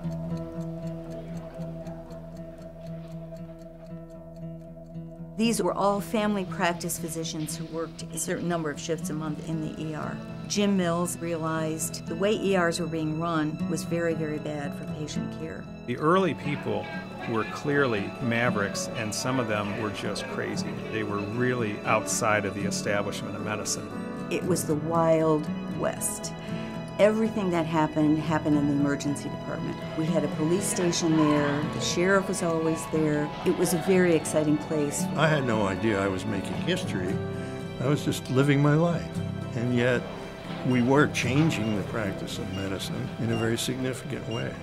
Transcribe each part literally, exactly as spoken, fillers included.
These were all family practice physicians who worked a certain number of shifts a month in the E R. Jim Mills realized the way E Rs were being run was very, very bad for patient care. The early people were clearly mavericks, and some of them were just crazy. They were really outside of the establishment of medicine. It was the Wild West. Everything that happened, happened in the emergency department. We had a police station there, the sheriff was always there. It was a very exciting place. I had no idea I was making history. I was just living my life. And yet, we were changing the practice of medicine in a very significant way.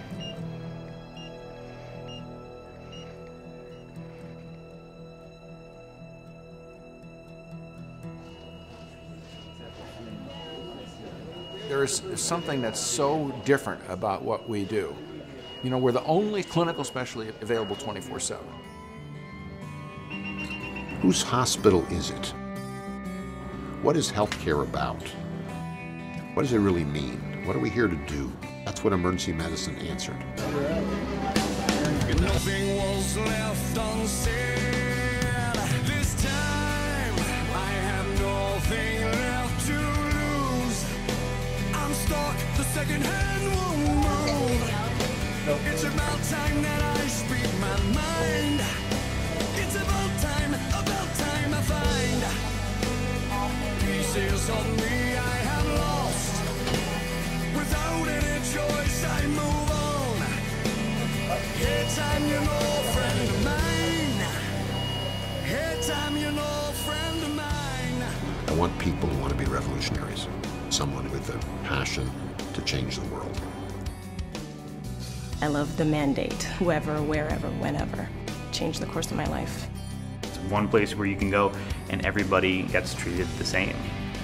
There's something that's so different about what we do. You know, we're the only clinical specialty available twenty-four seven. Whose hospital is it? What is healthcare about? What does it really mean? What are we here to do? That's what emergency medicine answered. Nothing was left unsaid. This time I have nothing left to lose. I'm stuck, the second hand won't move. It's about time that I speak my mind. It's about time, about time I find pieces of me I have lost. Without any choice I move on. Hey time, you know, friend of mine. Hey time, you know, friend of mine. I want people who want to be revolutionaries. Someone with a passion to change the world. I love the mandate, whoever, wherever, whenever. Changed the course of my life. It's one place where you can go and everybody gets treated the same.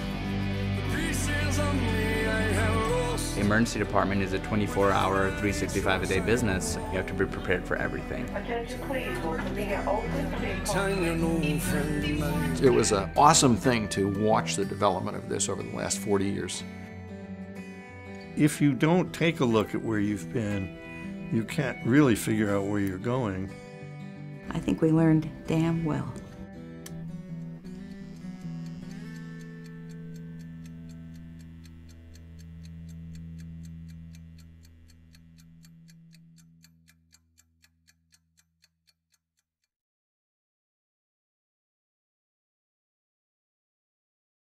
The emergency department is a twenty-four hour, three sixty-five a day business. You have to be prepared for everything. It was an awesome thing to watch the development of this over the last forty years. If you don't take a look at where you've been, you can't really figure out where you're going. I think we learned damn well.